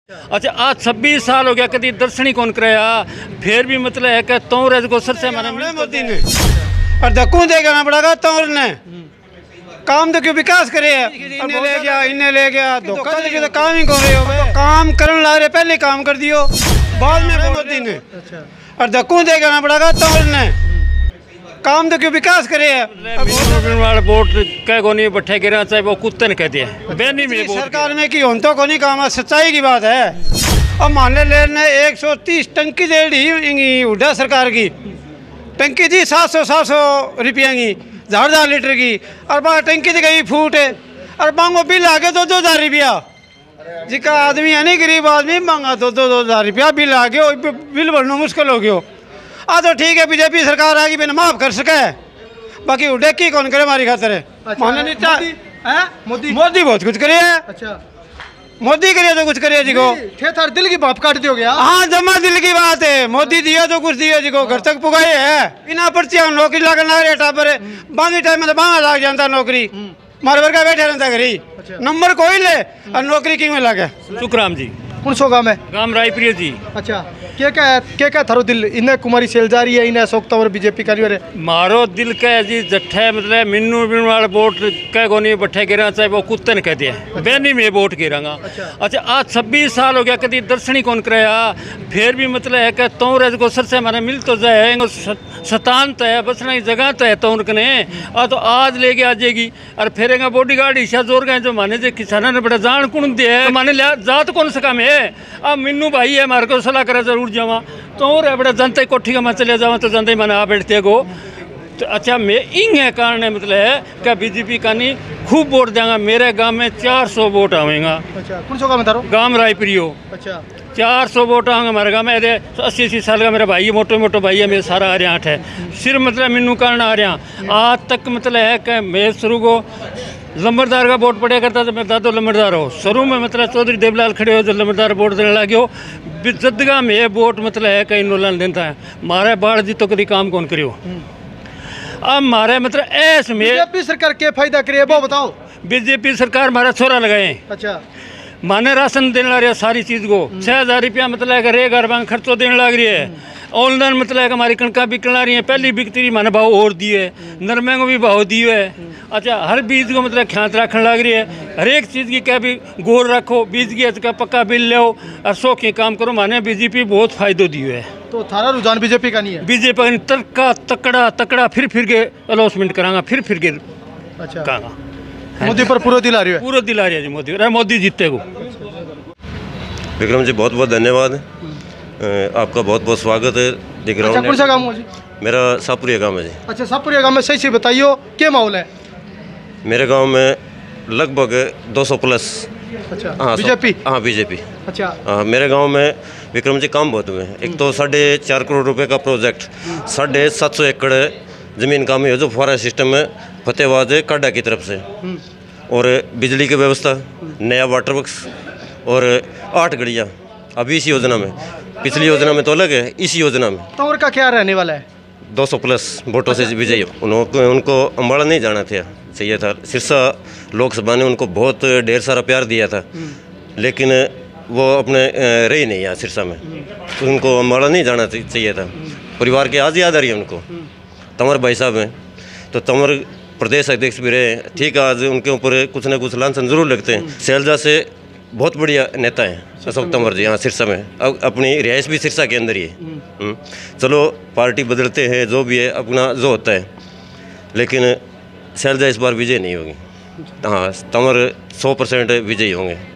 अच्छा आज 26 साल हो गया कभी दर्शन ही कौन कराया, फिर भी मतलब है कि तौर को सर से हमारा मोदी ने और धक्कू दे करना पड़ेगा तौर ने काम तो क्यों विकास करे इन्हें ले गया धोखा दे तो काम ही कर रहे हो काम करने ला रहे पहले काम कर दियो बाद में मोदी ने और धक्कू दे करना पड़ेगा तौर ने काम तो क्यों विकास करे वाला वोट कह को नहीं बैठे गिरा चाहे वो कुत्ते ने कहते हैं बेनी में सरकार में की हों तो को नहीं काम सच्चाई की बात है। अब मान ले ने 130 टंकी दे दी उड़ा सरकार की टंकी थी 700 रुपया की 1000 लीटर की और बाहर टंकी दी गई फूट और मांगो बिल आ गया 2-2 रुपया जिसका आदमी है नहीं गरीब आदमी मांगा 2-2 रुपया बिल आ गया बिल भरना मुश्किल हो गया। तो ठीक है बीजेपी सरकार आएगी बिना माफ कर सके बाकी उड़ेकी कौन करे हमारी खातर है। अच्छा, मोदी बहुत कुछ करे है। अच्छा मोदी करिए तो कुछ करिए जी को थार दिल की बाप काट दियो गया। हाँ जमा दिल की बात है मोदी दिया तो कुछ दिया जी को घर तक पुगाए है बिना पर्चियां नौकरी लगन लग रही टापर बांगी टाइम में तो बांगा लग जाता नौकरी मारे वर्गा बैठे रहता घरी नंबर कोई ले और नौकरी क्यों में लगे। सुखराम जी कौन सो गाँव है? गाँव रायप्रिय जी। अच्छा क्या थारो दिल इन्हें कुमारी सेल जा रही है इन्हें सोखता और बीजेपी का नहीं मारो दिल कह जी जट्ठे मतलब मिन्नू वाला वोट कह को नहीं बैठे गिरा चाहे वो कुत्ते ने कहते हैं बेनी में वोट गिरांगा। अच्छा आज 26 साल हो गया कभी दर्शन ही कौन कराया फिर भी मतलब है कि तौर को सर से हमारा मिल तो जाए शतान तो है बसना की जगह तो है तौर कने तो आज लेके आ जाएगी और फिर बॉडी गार्ड हिस्सा जोर गए जो माने जो किसाना ने बड़ा जान कुण दे माने लिया जात कौन सका में अब मिन्नू भाई है हमारे को सलाह करे जरूर जावा तो और बड़ा जनता कोठी का मैं चले जावा तो जनता मैंने आ बैठते गो तो अच्छा मैं इन कारण मतलब है कि बीजेपी का नहीं खूब वोट देंगे मेरे गांव में 400 वोट आवेगा। अच्छा कौन सा गाँव थारो? गाँव रायप्रियो। अच्छा 400 वोट आएंगे हमारे गाँव में 80 साल का मेरा भाई है मोटो भाई है मेरे सारा आ रहा है सिर्फ मतलब मिन्नू कारण आ रहा आज तक मतलब है कि मैं शुरू को लंबरदार का वोट पड़ा करता तो मेरा दादो लंबरदार हो शुरू में मतलब चौधरी देवलाल खड़े हो जो लंबरदार वोट देने लगे हो जदगा में वोट मतलब है कहीं नोलन देता है मारे बाढ़ जी तो कभी काम कौन करियो अब मारे मतलब ऐस में बीजेपी सरकार क्या फायदा करे वो बताओ। बीजेपी सरकार हमारा छोरा लगाए। अच्छा माने राशन देने लग रही है सारी चीज़ को 6000 रुपया मतलब है रे घर बांग खर्चो देने लग रही है ऑनलाइन मतलब है हमारी कणका बिकने ला रही है पहली बिकती रही माने भाव और दिए नरमे को भी भाव दिए है। अच्छा हर बीज को मतलब ख्यात रखने लग रही है हर एक चीज़ की क्या भी गोर रखो बीज की का पक्का बिल लो और सौखी काम करो माने बीजेपी बहुत फायदो दिए है। तो थारा रुझान बीजेपी का नहीं है? बीजेपी का नहीं तड़का तकड़ा फिर के अनाउंसमेंट करांगा फिर के अच्छा कहांगा मोदी पर पूरा दिल आ रही है? पूरा दिल आ रही है जी मोदी जीते को। विक्रम जी बहुत बहुत धन्यवाद आपका बहुत बहुत स्वागत है। अच्छा कौन सा गाँव है जी? मेरा सापुरिया गाँव है जी। अच्छा सापुरिया गाँव में सही बताइयो क्या माहौल है? मेरे गांव में लगभग 200 प्लस। अच्छा हाँ बीजेपी? हाँ बीजेपी। अच्छा हाँ मेरे गांव में विक्रम जी काम बहुत हुए हैं। एक तो 4.5 करोड़ रुपए का प्रोजेक्ट 750 एकड़ ज़मीन काम है जो फुहारा सिस्टम में फतेहाबाद काडा की तरफ से और बिजली की व्यवस्था नया वाटर वर्क्स और 8 गड़ियाँ अभी इस योजना में पिछली योजना में तो अलग है इस योजना में तो और का क्या रहने वाला है? 200 प्लस वोटों से विजयी उनको अम्बाड़ा नहीं जाना था चाहिए था सिरसा लोकसभा ने उनको बहुत ढेर सारा प्यार दिया था लेकिन वो अपने रही नहीं यहाँ सिरसा में तो उनको अम्बाड़ा नहीं जाना चाहिए था। परिवार के आज याद आ रही है उनको तंवर भाई साहब हैं तो तंवर प्रदेश अध्यक्ष भी रहे ठीक है आज उनके ऊपर कुछ ना कुछ लांछन जरूर लगते हैं। सैलजा से बहुत बढ़िया नेता हैं अशोक तंवर जी यहाँ सिरसा में अब अपनी रिहाइश भी सिरसा के अंदर ही है। चलो पार्टी बदलते हैं जो भी है अपना जो होता है लेकिन सैलजा इस बार विजय नहीं होगी। हाँ तंवर 100% विजयी होंगे।